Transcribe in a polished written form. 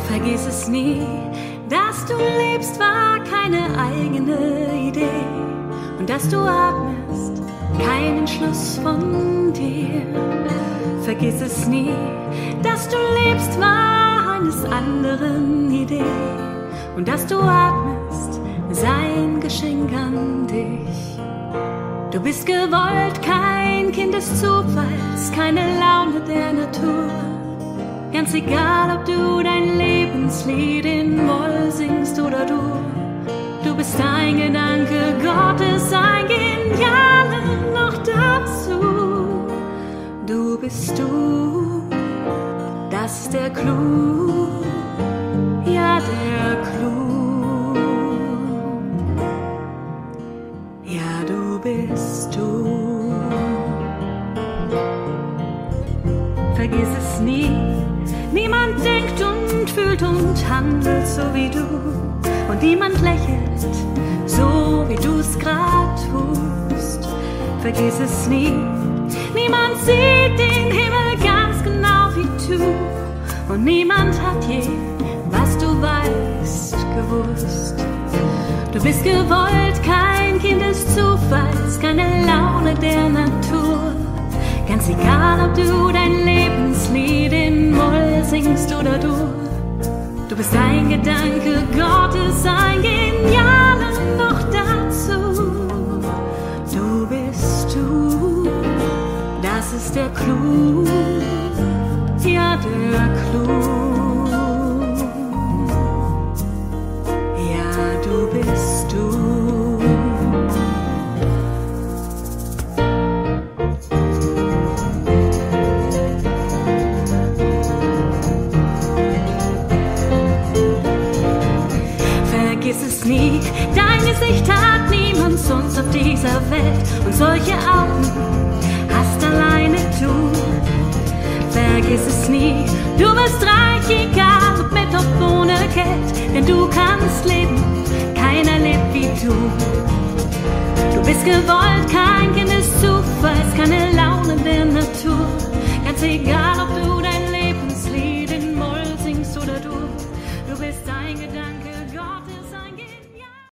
Vergiss es nie, dass du lebst, war keine eigene Idee. Und dass du atmest, kein Entschluss von dir. Vergiss es nie, dass du lebst, war eines anderen Idee. Und dass du atmest, sein Geschenk an dich. Du bist gewollt, kein Kind des Zufalls, keine Laune der Natur. Ganz egal, ob du dein Lebenslied in Moll singst oder du. Du bist ein Gedanke Gottes, ein Genialer noch dazu. Du bist du, das ist der Clou, ja der Clou. Ja, du bist du. Vergiss es nie. Niemand denkt und fühlt und handelt so wie du. Und niemand lächelt so wie du's grad tust. Vergiss es nie. Niemand sieht den Himmel ganz genau wie du. Und niemand hat je, was du weißt, gewusst. Du bist gewollt, kein Kind des Zufalls, keine Laune der Natur. Ganz egal, ob du dein Lebenslied in Moll singst oder du. Du bist ein Gedanke Gottes, ein Genialer noch dazu. Du bist du, das ist der Clou, ja der Clou. Ja, du bist du. Vergiss es nie, dein Gesicht hat niemand sonst auf dieser Welt. Und solche Augen hast alleine du. Vergiss es nie, du bist reich, egal ob mit oder ohne Geld. Denn du kannst leben, keiner lebt wie du. Du bist gewollt, kein Kind des Zufalls, keine Laune der Natur. Ganz egal,